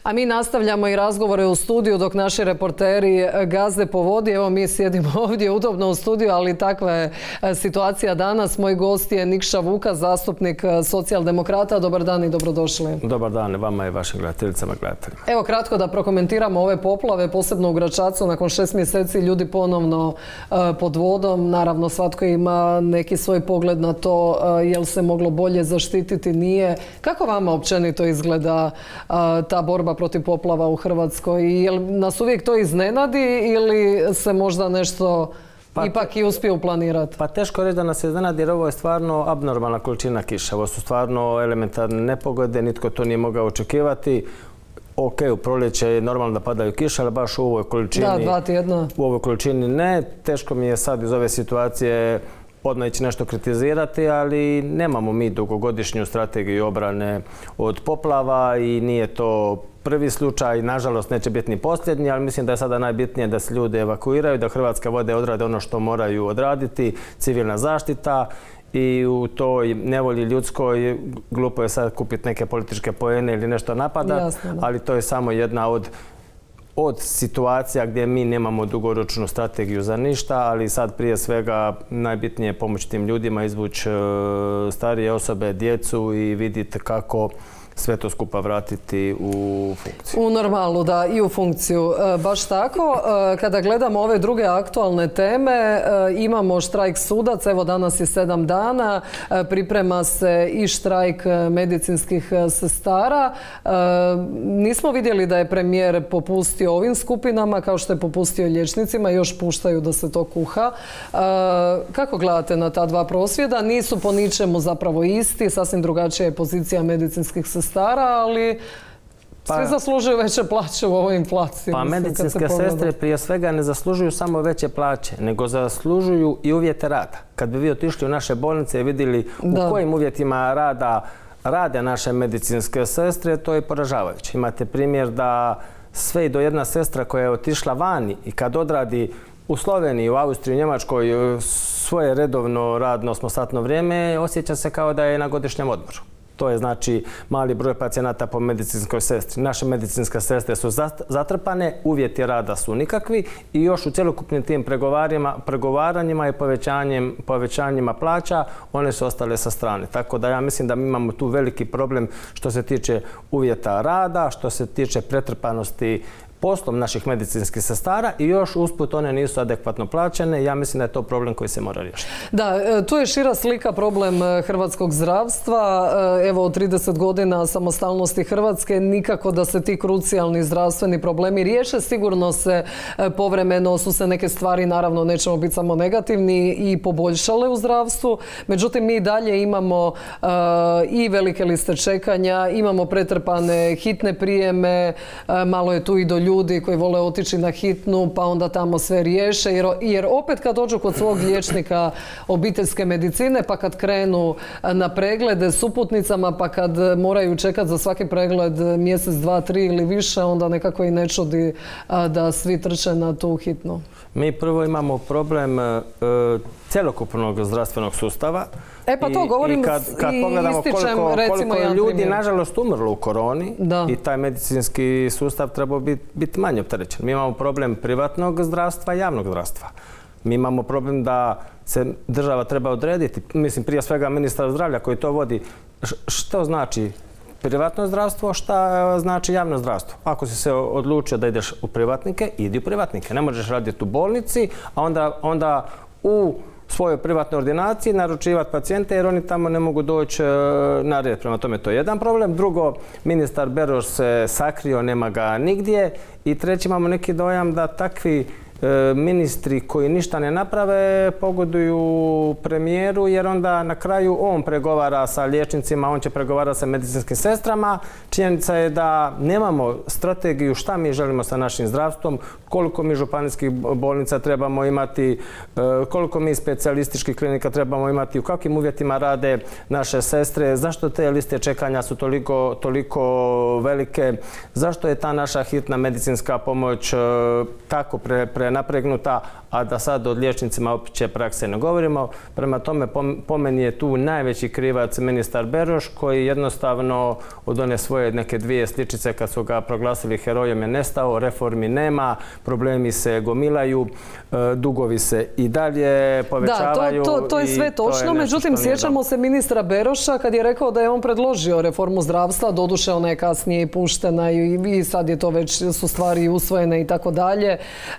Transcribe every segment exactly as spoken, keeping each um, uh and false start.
A mi nastavljamo i razgovore u studiju dok naši reporteri gazde po vodi. Evo mi sjedimo ovdje udobno u studiju, ali takva je situacija danas. Moj gost je Nikša Vukas, zastupnik Socijaldemokrata. Dobar dan i dobrodošli. Dobar dan vama i vašim gledateljicama i gledateljima. Evo kratko da prokomentiramo ove poplave, posebno u Gračacu. Nakon šest mjeseci ljudi ponovno pod vodom. Naravno svatko ima neki svoj pogled na to jel se moglo bolje zaštititi, nije. Kako vama općenito izgleda ta borba protiv poplava u Hrvatskoj? Jel nas uvijek to iznenadi ili se možda nešto pa, ipak i uspije uplanirati? Pa teško reći da nas iznenadi jer ovo je stvarno abnormalna količina kiše. Ovo su stvarno elementarne nepogode, nitko to nije mogao očekivati. Ok, u proljeće je normalno da padaju kiše, ali baš u ovoj količini... Da, dva tjedna. U ovoj količini ne. Teško mi je sad iz ove situacije odmah ići nešto kritizirati, ali nemamo mi dugogodišnju strategiju obrane od poplava i nije to prvi slučaj. Nažalost, neće biti ni posljednji, ali mislim da je sada najbitnije da se ljudi evakuiraju, da Hrvatske vode odrade ono što moraju odraditi, civilna zaštita. I u toj nevolji ljudskoj glupo je sad kupiti neke političke poene ili nešto napadati, ali to je samo jedna od od situacija gdje mi nemamo dugoročnu strategiju za ništa, ali sad prije svega najbitnije je pomoći tim ljudima, izvući starije osobe, djecu i vidjeti kako sve to skupa vratiti u funkciju. U normalu, da, i u funkciju. Baš tako. Kada gledamo ove druge aktualne teme, imamo štrajk sudaca, evo danas je sedam dana, priprema se i štrajk medicinskih sestara. Nismo vidjeli da je premijer popustio ovim skupinama, kao što je popustio liječnicima, još puštaju da se to kuha. Kako gledate na ta dva prosvjeda? Nisu po ničemu zapravo isti, sasvim drugačija je pozicija medicinskih sestara. Stara, ali svi pa, zaslužuju veće plaće u ovoj inflaciji. Pa mislim, medicinske sestre prije svega ne zaslužuju samo veće plaće, nego zaslužuju i uvjete rada. Kad bi vi otišli u naše bolnice i vidjeli da. u kojim uvjetima rada rade naše medicinske sestre, to je poražavajuće. Imate primjer da sve i do jedna sestra koja je otišla vani i kad odradi u Sloveniji, u Austriji, u Njemačkoj svoje redovno radno osmosatno vrijeme, osjeća se kao da je na godišnjem odmoru. To je znači mali broj pacijenata po medicinskoj sestri. Naše medicinske sestre su zatrpane, uvjeti rada su nikakvi i još u cjelokupnim tim pregovaranjima i povećanjem, povećanjima plaća one su ostale sa strane. Tako da ja mislim da mi imamo tu veliki problem što se tiče uvjeta rada, što se tiče pretrpanosti poslom naših medicinskih sestara i još usput one nisu adekvatno plaćene. Ja mislim da je to problem koji se mora riješiti. Da, tu je šira slika problem hrvatskog zdravstva. Evo, od trideset godina samostalnosti Hrvatske nikako da se ti krucijalni zdravstveni problemi riješe. Sigurno se povremeno su se neke stvari, naravno nećemo biti samo negativni, i poboljšale u zdravstvu. Međutim, mi dalje imamo uh, i velike liste čekanja, imamo pretrpane hitne prijeme, uh, malo je tu i do ljudi ljudi koji vole otići na hitnu pa onda tamo sve riješe, jer, jer opet kad dođu kod svog liječnika obiteljske medicine pa kad krenu na preglede s uputnicama pa kad moraju čekati za svaki pregled mjesec, dva, tri ili više, onda nekako i ne čudi da svi trče na tu hitnu. Mi prvo imamo problem e, cjelokupnog zdravstvenog sustava. E pa to govorim i kad, kad i pogledamo ističem, koliko, recimo, koliko ljudi primjer. nažalost umrlo u koroni da. i taj medicinski sustav treba biti bit manje opterećen. Mi imamo problem privatnog zdravstva i javnog zdravstva. Mi imamo problem da se država treba odrediti, mislim prije svega ministar zdravlja koji to vodi. Što znači privatno zdravstvo, šta znači javno zdravstvo? Ako si se odlučio da ideš u privatnike, idi u privatnike. Ne možeš raditi u bolnici, a onda, onda u svojoj privatnoj ordinaciji naručivati pacijente jer oni tamo ne mogu doći na red. Prema tome to je jedan problem. Drugo, ministar Beroš se sakrio, nema ga nigdje. I treći, imamo neki dojam da takvi ministri koji ništa ne naprave pogoduju premijeru jer onda na kraju on pregovara sa liječnicima, on će pregovarati sa medicinskim sestrama. Činjenica je da nemamo strategiju šta mi želimo sa našim zdravstvom, koliko mi županijskih bolnica trebamo imati, koliko mi specijalističkih klinika trebamo imati, u kakvim uvjetima rade naše sestre, zašto te liste čekanja su toliko, toliko velike, zašto je ta naša hitna medicinska pomoć tako pre, pre napregnuta, a da sad od liječnicima opće prakse ne govorimo. Prema tome, po meni je tu najveći krivac ministar Beroš, koji jednostavno od one svoje neke dvije sličice kad su ga proglasili herojom je nestao, reformi nema, problemi se gomilaju, dugovi se i dalje povećavaju. Da, to, to, to je sve točno, međutim sjećamo se ministra Beroša kad je rekao da je on predložio reformu zdravstva, doduše ona je kasnije i puštena i, i sad je to već su stvari usvojene i tako dalje.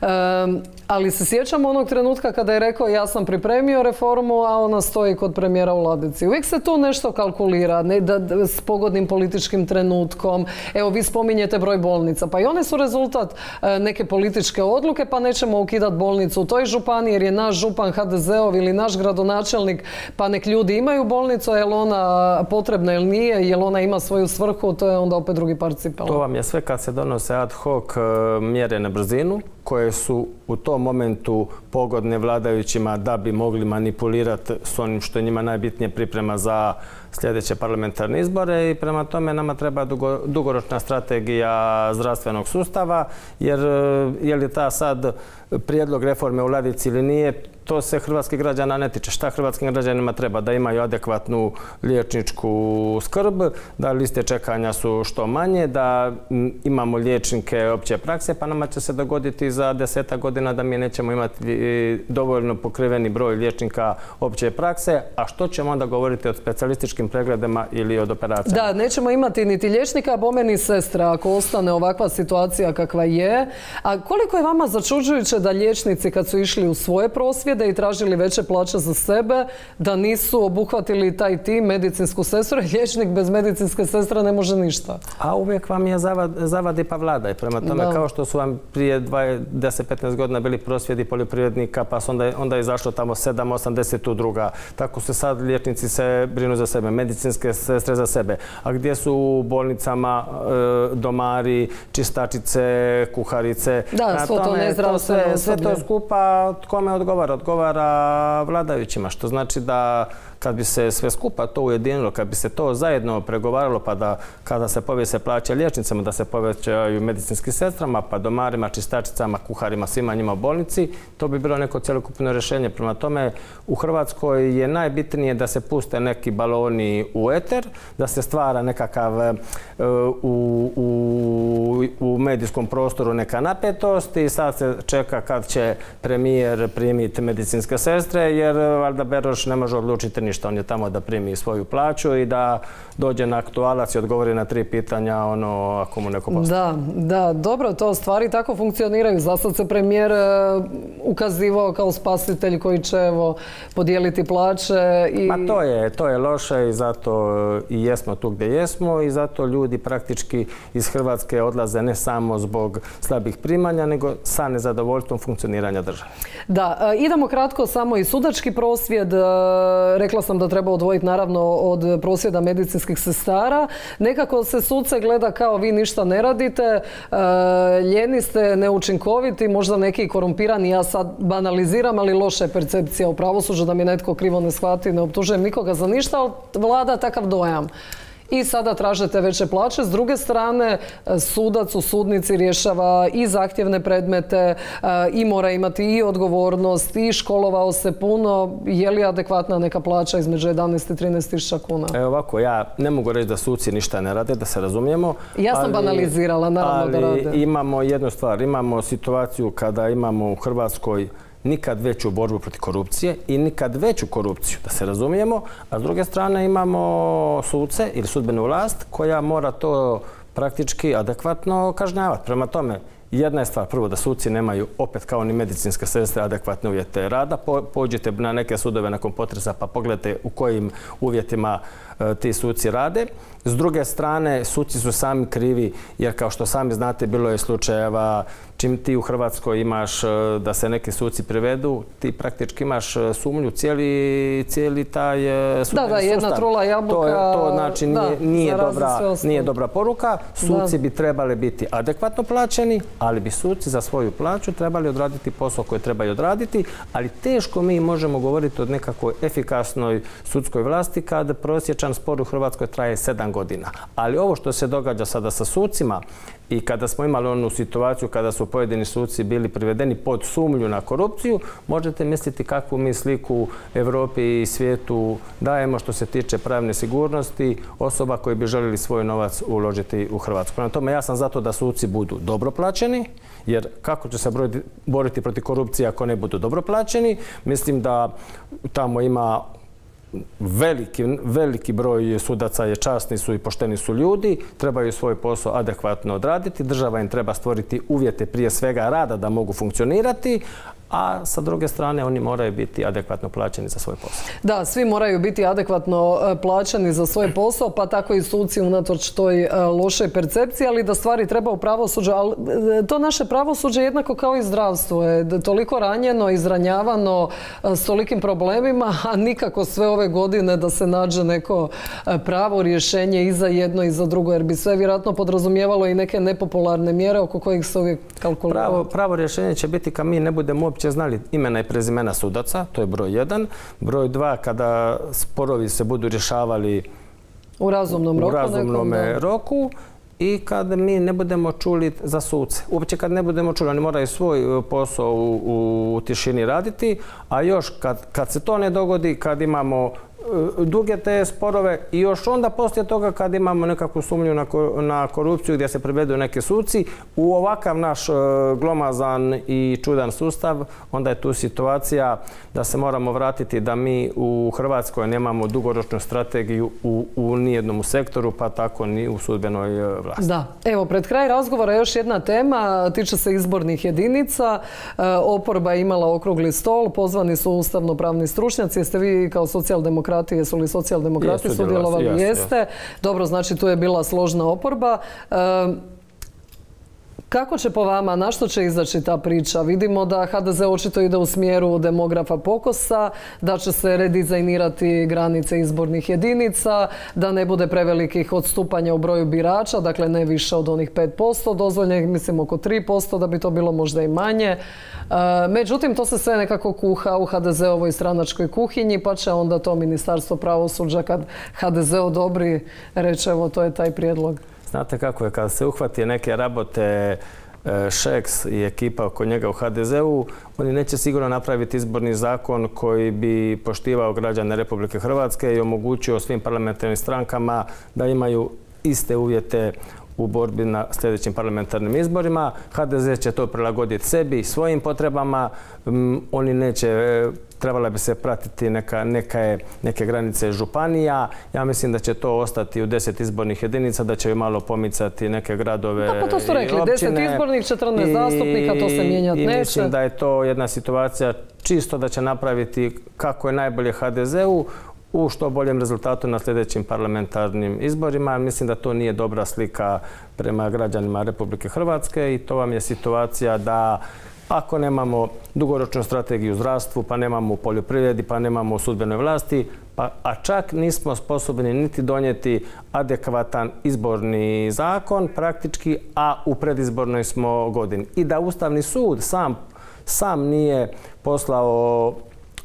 Ali se sjećamo onog trenutka kada je rekao ja sam pripremio reformu, a ona stoji kod premijera u ladici. Uvijek se tu nešto kalkulira, ne, da, da, s pogodnim političkim trenutkom. Evo, vi spominjete broj bolnica, pa i one su rezultat e, neke političke odluke, pa nećemo ukidati bolnicu u toj županiji jer je naš župan ha de ze ov ili naš gradonačelnik, pa nek ljudi imaju bolnicu, je li ona potrebna ili nije, je li ona ima svoju svrhu, to je onda opet drugi par cipela. To vam je sve kad se donose ad hoc mjere na brzinu, koje su u tom momentu pogodne vladajućima da bi mogli manipulirati s onim što je njima najbitnije priprema za sljedeće parlamentarne izbore i prema tome nama treba dugo, dugoročna strategija zdravstvenog sustava, jer je li ta sad prijedlog reforme u ladici ili nije, to se hrvatskih građana ne tiče. Šta hrvatskim građanima treba? Da imaju adekvatnu liječničku skrb, da liste čekanja su što manje, da imamo liječnike opće prakse, pa nama će se dogoditi za desetak godina da mi nećemo imati dovoljno pokriveni broj liječnika opće prakse, a što ćemo onda govoriti o specijalističkim pregledima ili od operacijama? Da, nećemo imati niti liječnika, a bome ni sestra, ako ostane ovakva situacija kakva je. A koliko je vama začuđujuće da liječnici kad su išli u svoje prosvjede i tražili veće plaće za sebe, da nisu obuhvatili taj tim, medicinsku sestru, jer liječnik bez medicinske sestre ne može ništa. A uvijek vam je zavad, zavadi pa vladaj. Prema tome, da. Kao što su vam prije deset do petnaest godina bili prosvjedi poljoprivrednika, pa onda, onda je izašlo tamo sedam osam deset udruga. Tako se sad liječnici se brinu za sebe, medicinske sestre za sebe. A gdje su u bolnicama e, domari, čistačice, kuharice? Da, svo to nezdravstveno osoblje. Sve to skupa, kome odgovara? Odgovara vladajućima, što znači da kad bi se sve skupa to ujedinilo, kad bi se to zajedno pregovaralo, pa da kada se povise plaće liječnicama, da se povećaju medicinskim sestrama, pa domarima, čistačicama, kuharima, svima njima u bolnici, to bi bilo neko cjelokupno rješenje. Prema tome, u Hrvatskoj je najbitnije da se puste neki baloni u eter, da se stvara nekakav uh, u, u, u medijskom prostoru neka napetost i sad se čeka kad će premijer primiti medicinske sestre, jer valjda Beroš ne može odlučiti ništa. On je tamo da primi svoju plaću i da dođe na aktualac i odgovori na tri pitanja ono ako mu neko postavi. Da, da, dobro, to stvari tako funkcioniraju. Zasad se premijer ukazivao kao spasitelj koji će evo podijeliti plaće. I... Ma to je, to je loše i zato i jesmo tu gdje jesmo i zato ljudi praktički iz Hrvatske odlaze ne samo zbog slabih primanja, nego sa nezadovoljstvom funkcioniranja države. Da, idemo kratko samo i sudački prosvjed. Rekla sam da treba odvojiti naravno od prosvjeda medicinskih sestara. Nekako se suce gleda kao vi ništa ne radite, ljeni ste, neučinkoviti, možda neki korumpirani, ja sad banaliziram, ali loša je percepcija u pravosuđu, da mi netko krivo ne shvati, ne optužujem nikoga za ništa, ali vlada takav dojam. I sada tražete veće plaće. S druge strane, sudac u sudnici rješava i zahtjevne predmete i mora imati i odgovornost i školovao se puno. Je li adekvatna neka plaća između jedanaest i trinaest tisuća kuna? Evo ovako, ja ne mogu reći da suci ništa ne rade, da se razumijemo. Ja sam ali, banalizirala, naravno da rade. Ali imamo jednu stvar. Imamo situaciju kada imamo u Hrvatskoj nikad veću borbu protiv korupcije i nikad veću korupciju, da se razumijemo, a s druge strane imamo suce ili sudbenu vlast koja mora to praktički adekvatno kažnjavati. Prema tome, jedna je stvar, prvo da suci nemaju, opet kao ni medicinske sestre, adekvatne uvjete rada. Po, pođite na neke sudove nakon potresa pa pogledajte u kojim uvjetima e, ti suci rade. S druge strane, suci su sami krivi, jer kao što sami znate, bilo je slučajeva čim ti u Hrvatskoj imaš da se neki suci privedu, ti praktički imaš sumnju cijeli, cijeli taj sudbeni sustav. Da, da, jedna trula jabuka. To, to znači nije, da, nije, dobra, nije dobra poruka. Suci da. bi trebali biti adekvatno plaćeni, ali bi suci za svoju plaću trebali odraditi posao koji trebaju odraditi, ali teško mi možemo govoriti o nekakvoj efikasnoj sudskoj vlasti kad prosječan spor u Hrvatskoj traje sedam godina. Ali ovo što se događa sada sa sucima i kada smo imali onu situaciju kada su pojedini suci bili privedeni pod sumnju na korupciju, možete misliti kakvu mi sliku Europi i svijetu dajemo što se tiče pravne sigurnosti osoba koji bi željeli svoj novac uložiti u Hrvatsku. Na tome ja sam zato da suci budu dobro plaćeni, jer kako će se boriti protiv korupcije ako ne budu dobro plaćeni? Mislim da tamo ima veliki, veliki broj sudaca je časni su i pošteni su ljudi, trebaju svoj posao adekvatno odraditi, država im treba stvoriti uvjete prije svega rada da mogu funkcionirati, a sa druge strane oni moraju biti adekvatno plaćeni za svoj posao. Da, svi moraju biti adekvatno plaćeni za svoj posao, pa tako i suci unatoč toj lošoj percepciji, ali da stvari treba u pravosuđu. Ali to naše pravosuđe jednako kao i zdravstvo je toliko ranjeno, izranjavano s tolikim problemima, a nikako sve ove godine da se nađe neko pravo rješenje i za jedno i za drugo, jer bi sve vjerojatno podrazumijevalo i neke nepopularne mjere oko kojih se uvijek kalkulira. Pravo, pravo rješenje će biti kad mi ne budemo uopće znali imena i prezimena sudaca, to je broj jedan. Broj dva, kada sporovi se budu rješavali u razumnom roku, u razumnom roku i kad mi ne budemo čuli za suce. Uopće kad ne budemo čuli, oni moraju svoj posao u, u, u tišini raditi, a još kad, kad se to ne dogodi, kad imamo duge te sporove i još onda poslije toga kad imamo nekakvu sumnju na, na korupciju gdje se privedu neki suci, u ovakav naš glomazan i čudan sustav, onda je tu situacija da se moramo vratiti da mi u Hrvatskoj nemamo dugoročnu strategiju u, u nijednom sektoru, pa tako ni u sudbenoj vlasti. Da, evo, pred kraj razgovora još jedna tema, tiče se izbornih jedinica. E, oporba je imala okrugli stol, pozvani su ustavno-pravni stručnjaci. Jeste vi kao socijaldemokrati Jesu li socijaldemokrati sudjelovali? Jeste. Jeste. Dobro, znači tu je bila složna oporba. E, kako će po vama, na što će izaći ta priča? Vidimo da ha de ze očito ide u smjeru demografa Pokosa, da će se redizajnirati granice izbornih jedinica, da ne bude prevelikih odstupanja u broju birača, dakle ne više od onih pet posto dozvoljenih, mislim oko tri posto, da bi to bilo možda i manje. Međutim, to se sve nekako kuha u ha de zeovoj stranačkoj kuhinji, pa će onda to Ministarstvo pravosuđa kad ha de ze odobri reći evo to je taj prijedlog. Znate kako je, kada se uhvati neke rabote Šeks i ekipa oko njega u ha de zeu, oni neće sigurno napraviti izborni zakon koji bi poštivao građane Republike Hrvatske i omogućio svim parlamentarnim strankama da imaju iste uvjete u borbi na sljedećim parlamentarnim izborima. ha de ze će to prilagoditi sebi, svojim potrebama. Oni neće, trebala bi se pratiti neka, neke, neke granice županija. Ja mislim da će to ostati u deset izbornih jedinica, da će malo pomicati neke gradove i općine. Pa to su rekli, deset izbornih, četrnaest zastupnika, to se mijenjati neće. I mislim da je to jedna situacija čisto da će napraviti kako je najbolje ha de zeu, u što boljem rezultatu na sljedećim parlamentarnim izborima. Mislim da to nije dobra slika prema građanima Republike Hrvatske i to vam je situacija da ako nemamo dugoročnu strategiju u zdravstvu, pa nemamo u poljoprivredi, pa nemamo u sudbenoj vlasti, pa, a čak nismo sposobni niti donijeti adekvatan izborni zakon praktički, a u predizbornoj smo godini. I da Ustavni sud sam, sam nije poslao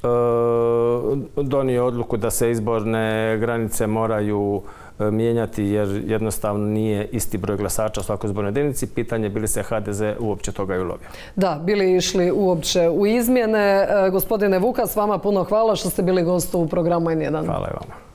donio odluku da se izborne granice moraju mijenjati jer jednostavno nije isti broj glasača u svakoj izbornoj jedinici. Pitanje bi li se ha de ze uopće toga i ulovio. Da, bili išli uopće u izmjene. Gospodine Vukas, vama puno hvala što ste bili gost u programu en jedan. Hvala i vama.